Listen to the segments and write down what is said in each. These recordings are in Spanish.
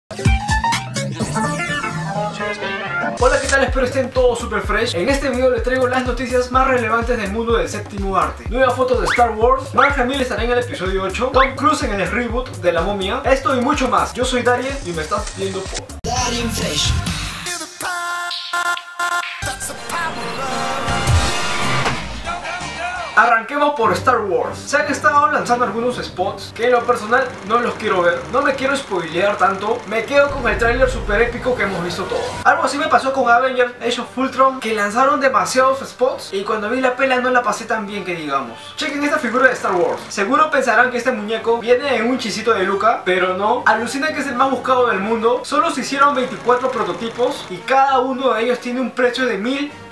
Hola, ¿qué tal? Espero estén todos super fresh. En este video les traigo las noticias más relevantes del mundo del séptimo arte. Nuevas fotos de Star Wars, Mark Hamill estará en el episodio 8, Tom Cruise en el reboot de La Momia, esto y mucho más. Yo soy Darien y me estás viendo por Darien Fresh. Arranquemos por Star Wars. Se han estado lanzando algunos spots que en lo personal no los quiero ver. No me quiero spoilear tanto. Me quedo con el tráiler super épico que hemos visto todos. Algo así me pasó con Avengers Age of Ultron, que lanzaron demasiados spots y cuando vi la pela no la pasé tan bien que digamos. Chequen esta figura de Star Wars. Seguro pensarán que este muñeco viene en un chisito de Luca, pero no. Alucina que es el más buscado del mundo. Solo se hicieron 24 prototipos y cada uno de ellos tiene un precio de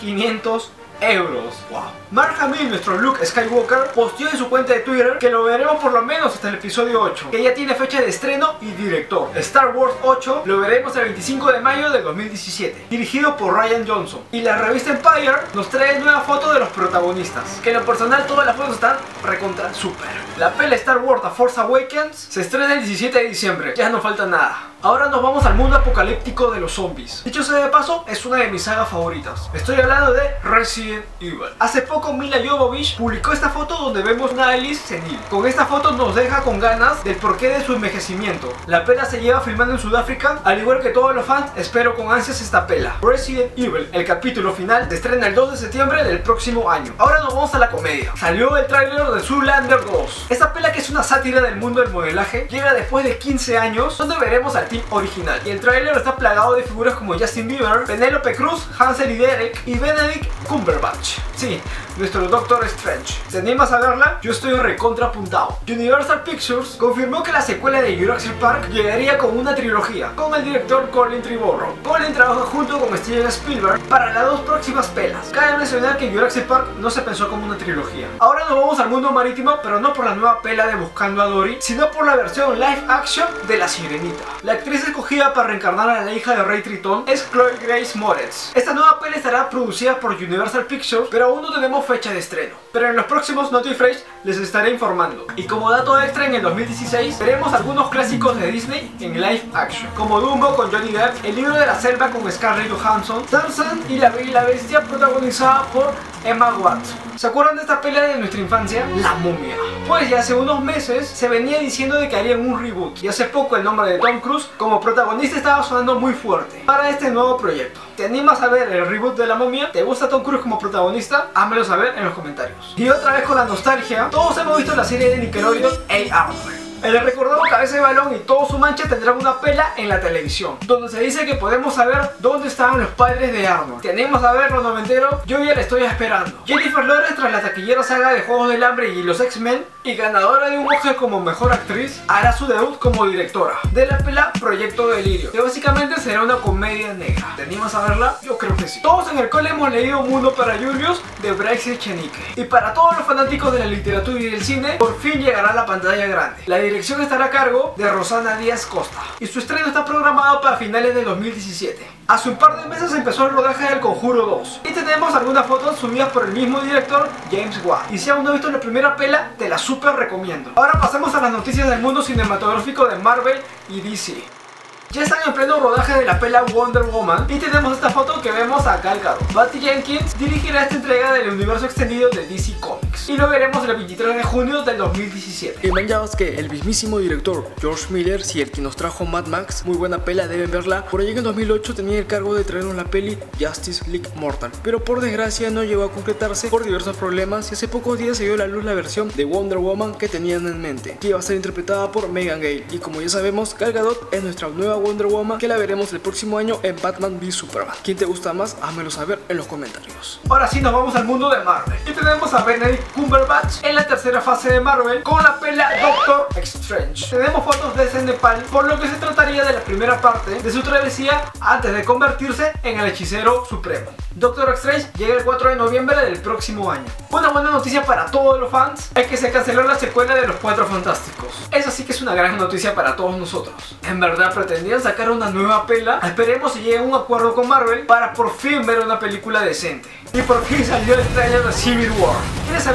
1500 euros. Wow. Mark Hamill, nuestro Luke Skywalker, posteó en su cuenta de Twitter que lo veremos por lo menos hasta el episodio 8, que ya tiene fecha de estreno y director. Star Wars 8 lo veremos el 25 de mayo del 2017, dirigido por Rian Johnson. Y la revista Empire nos trae nueva foto de los protagonistas, que en lo personal todas las fotos están recontra super. La peli Star Wars The Force Awakens se estrena el 17 de diciembre, ya no falta nada. Ahora nos vamos al mundo apocalíptico de los zombies. Dicho sea de paso, es una de mis sagas favoritas. Estoy hablando de Resident Evil. Hace poco Milla Jovovich publicó esta foto donde vemos una Alice senil. Con esta foto nos deja con ganas del porqué de su envejecimiento. La pela se lleva filmando en Sudáfrica, al igual que todos los fans. Espero con ansias esta pela. Resident Evil, el capítulo final, se estrena el 2 de septiembre del próximo año. Ahora nos vamos a la comedia. Salió el tráiler de Zoolander 2. Esta pela, que es una sátira del mundo del modelaje, llega después de 15 años, donde veremos al team original. Y el tráiler está plagado de figuras como Justin Bieber, Penélope Cruz, Hansel y Derek y Benedict Cumberbatch. Sí, nuestro Doctor Strange. ¿Te animas a verla? Yo estoy recontra apuntado. Universal Pictures confirmó que la secuela de Jurassic Park llegaría con una trilogía, con el director Colin Trevorrow. Colin trabaja junto con Steven Spielberg para las dos próximas pelas. Cabe mencionar que Jurassic Park no se pensó como una trilogía. Ahora nos vamos al mundo marítimo, pero no por la nueva pela de Buscando a Dory, sino por la versión live action de La Sirenita. La actriz escogida para reencarnar a la hija de Rey Tritón es Chloe Grace Moretz. Esta nueva peli estará producida por Universal Pictures, pero aún no tenemos fecha de estreno. Pero en los próximos NotiFresh les estaré informando. Y como dato extra, en el 2016 veremos algunos clásicos de Disney en live action, como Dumbo con Johnny Depp, El libro de la selva con Scarlett Johansson, Tarzan y La Bella y la Bestia protagonizada por Emma Watson. ¿Se acuerdan de esta pelea de nuestra infancia? La Momia. Pues ya hace unos meses se venía diciendo de que harían un reboot, y hace poco el nombre de Tom Cruise como protagonista estaba sonando muy fuerte para este nuevo proyecto. ¿Te animas a ver el reboot de La Momia? ¿Te gusta Tom Cruise como protagonista? Házmelo saber en los comentarios. Y otra vez con la nostalgia, todos hemos visto la serie de Nickelodeon Arnold. El recordado Cabeza de Balón y todo su mancha tendrán una pela en la televisión, donde se dice que podemos saber dónde estaban los padres de Arnold. ¿Te animas a verlo, noventero? Yo ya la estoy esperando. Jennifer Lawrence, tras la taquillera saga de Juegos del Hambre y los X-Men, y ganadora de un Oscar como mejor actriz, hará su debut como directora de la pela Proyecto Delirio, que básicamente será una comedia negra. ¿Te animas a verla? Yo creo que sí. Todos en el cole hemos leído Mundo para Julius de Bryce Echenique, y para todos los fanáticos de la literatura y del cine, por fin llegará a la pantalla grande. La dirección estará a cargo de Rosana Díaz Costa y su estreno está programado para finales de 2017. Hace un par de meses empezó el rodaje del Conjuro 2 y tenemos algunas fotos subidas por el mismo director, James Wan. Y si aún no has visto la primera pela, te la super recomiendo. Ahora pasemos a las noticias del mundo cinematográfico de Marvel y DC. Ya están en pleno rodaje de la pela Wonder Woman y tenemos esta foto que vemos a Gal Gadot. Patty Jenkins dirigirá esta entrega del universo extendido de DC Comics y lo veremos el 23 de junio del 2017. Y man, ya ves que el mismísimo director George Miller, si el que nos trajo Mad Max, muy buena pela, deben verla. Por allí en 2008 tenía el cargo de traernos la peli Justice League Mortal, pero por desgracia no llegó a concretarse por diversos problemas y hace pocos días se dio a la luz la versión de Wonder Woman que tenían en mente, que iba a ser interpretada por Megan Gale. Y como ya sabemos, Gal Gadot es nuestra nueva Wonder Woman, que la veremos el próximo año en Batman v Superman. ¿Quién te gusta más? Házmelo saber en los comentarios. Ahora sí nos vamos al mundo de Marvel y tenemos a Benedict Cumberbatch en la tercera fase de Marvel con la pela Doctor Strange. Tenemos fotos de ese Nepal, por lo que se trataría de la primera parte de su travesía antes de convertirse en el hechicero supremo. Doctor Strange llega el 4 de noviembre del próximo año. Una buena noticia para todos los fans es que se canceló la secuela de los Cuatro Fantásticos. Esa sí que es una gran noticia para todos nosotros. En verdad pretendían sacar una nueva pela. Esperemos si lleguen a un acuerdo con Marvel para por fin ver una película decente. Y por fin salió el trailer de Civil War. ¿Quieres saber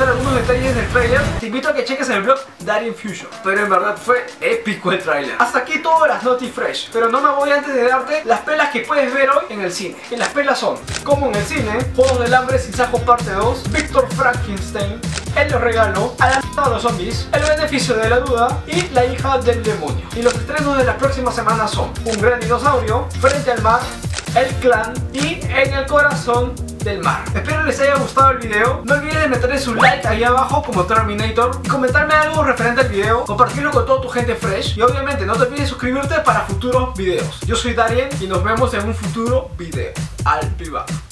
ver algunos detalles del trailer, te invito a que cheques el blog Darien Fusion. Pero en verdad fue épico el trailer. Hasta aquí todas las Naughty Fresh, pero no me voy antes de darte las pelas que puedes ver hoy en el cine. Y las pelas son, como en el cine, Juegos del Hambre sin Sajo parte 2, Víctor Frankenstein, El regalo, a la mierda de los zombies, El beneficio de la duda y La hija del demonio. Y los estrenos de las próximas semanas son Un gran dinosaurio, Frente al mar, El clan y En el corazón del mar. Espero les haya gustado el video. No olvides de meterle su like ahí abajo como Terminator y comentarme algo referente al video, compartirlo con toda tu gente fresh y obviamente no te olvides de suscribirte para futuros videos. Yo soy Darien y nos vemos en un futuro video. Al privado.